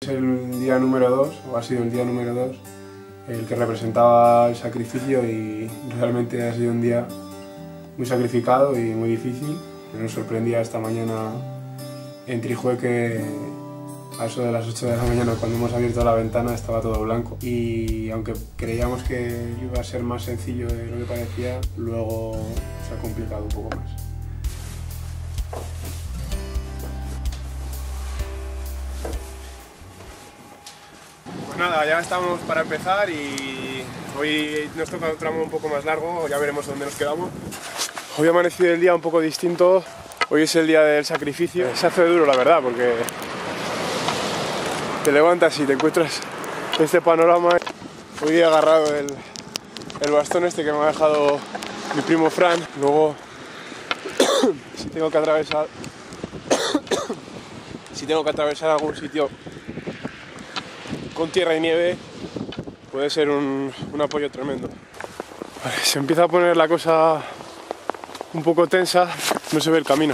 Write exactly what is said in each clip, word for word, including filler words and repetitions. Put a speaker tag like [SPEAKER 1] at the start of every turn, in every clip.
[SPEAKER 1] el día número dos, o ha sido el día número dos, el que representaba el sacrificio, y realmente ha sido un día muy sacrificado y muy difícil. Nos sorprendía esta mañana en Trijueque, a eso de las ocho de la mañana, cuando hemos abierto la ventana estaba todo blanco, y aunque creíamos que iba a ser más sencillo de lo que parecía, luego se ha complicado un poco más. Pues nada, ya estamos para empezar y hoy nos toca un tramo un poco más largo, ya veremos dónde nos quedamos. Hoy ha amanecido el día un poco distinto, hoy es el día del sacrificio. Se hace duro, la verdad, porque te levantas y te encuentras este panorama. Hoy he agarrado el, el bastón este que me ha dejado mi primo Fran. Luego, si tengo que atravesar si tengo que atravesar algún sitio con tierra y nieve, puede ser un, un apoyo tremendo. Vale, se empieza a poner la cosa un poco tensa, no se ve el camino.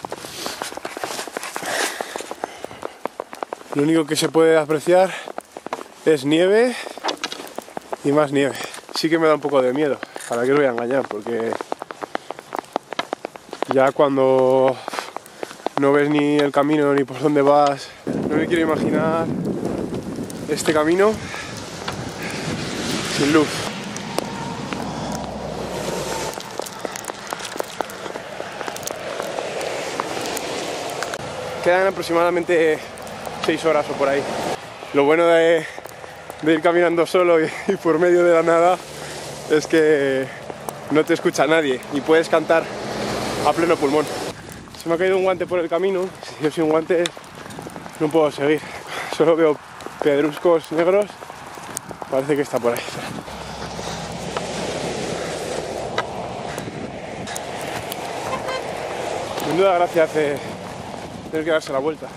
[SPEAKER 1] Lo único que se puede apreciar es nieve y más nieve. Sí que me da un poco de miedo, para qué os voy a engañar, porque ya cuando no ves ni el camino ni por dónde vas, no me quiero imaginar este camino sin luz. Quedan aproximadamente seis horas o por ahí. Lo bueno de, de ir caminando solo y, y por medio de la nada es que no te escucha nadie y puedes cantar a pleno pulmón. Se me ha caído un guante por el camino, si yo sin guante no puedo seguir. Solo veo pedruscos negros, parece que está por ahí. Sin duda gracia hace tener que darse la vuelta.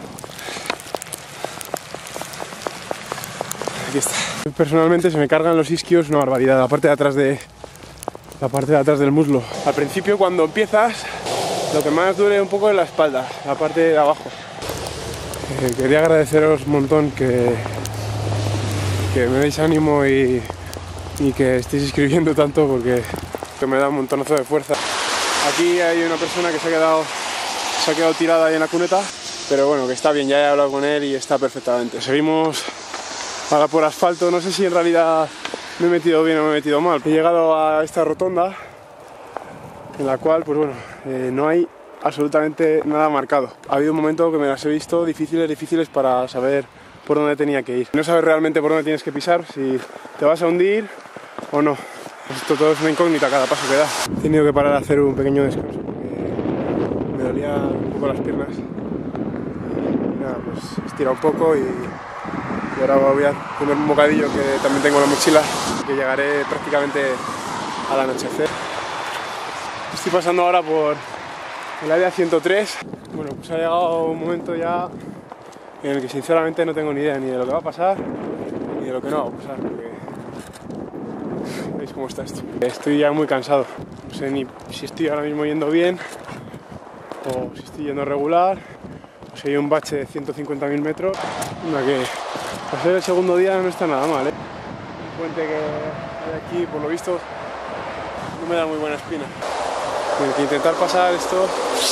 [SPEAKER 1] Aquí está. Personalmente se me cargan los isquios una barbaridad, la parte de atrás de la parte de atrás del muslo. Al principio, cuando empiezas, lo que más duele un poco es la espalda, la parte de abajo. Eh, quería agradeceros un montón que, que me deis ánimo y, y que estéis escribiendo tanto, porque que me da un montonazo de fuerza. Aquí hay una persona que se ha quedado se ha quedado tirada ahí en la cuneta, pero bueno, que está bien, ya he hablado con él y está perfectamente. Seguimos ahora por asfalto, no sé si en realidad me he metido bien o me he metido mal. He llegado a esta rotonda en la cual, pues bueno, eh, no hay absolutamente nada marcado. Ha habido un momento que me las he visto difíciles, difíciles para saber por dónde tenía que ir. No sabes realmente por dónde tienes que pisar, si te vas a hundir o no. Esto todo es una incógnita cada paso que da. He tenido que parar a hacer un pequeño descanso porque me dolían un poco las piernas. Y nada, pues estira un poco y, y ahora voy a comer un bocadillo que también tengo en la mochila, que llegaré prácticamente al anochecer. Estoy pasando ahora por el área ciento tres. Bueno, pues ha llegado un momento ya en el que sinceramente no tengo ni idea ni de lo que va a pasar ni de lo que no va a pasar, porque veis cómo está esto. Estoy ya muy cansado, no sé ni si estoy ahora mismo yendo bien o si estoy yendo regular, o si hay un bache de ciento cincuenta mil metros. Una que para ser el segundo día no está nada mal, ¿eh? El puente que hay aquí, por lo visto, no me da muy buena espina. Tengo que intentar pasar esto.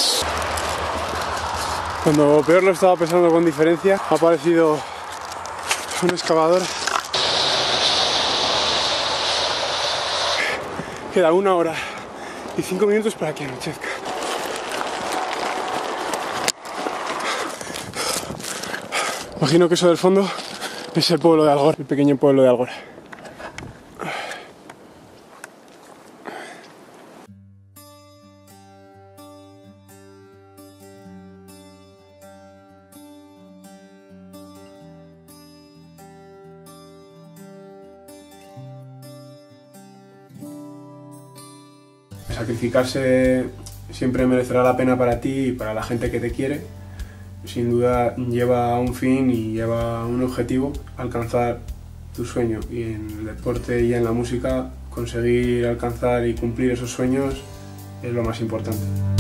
[SPEAKER 1] Cuando peor lo estaba pensando con diferencia, ha aparecido un excavador. Queda una hora y cinco minutos para que anochezca. Imagino que eso del fondo es el pueblo de Algora, el pequeño pueblo de Algora. Sacrificarse siempre merecerá la pena para ti y para la gente que te quiere. Sin duda lleva a un fin y lleva a un objetivo, alcanzar tu sueño. Y en el deporte y en la música, conseguir alcanzar y cumplir esos sueños es lo más importante.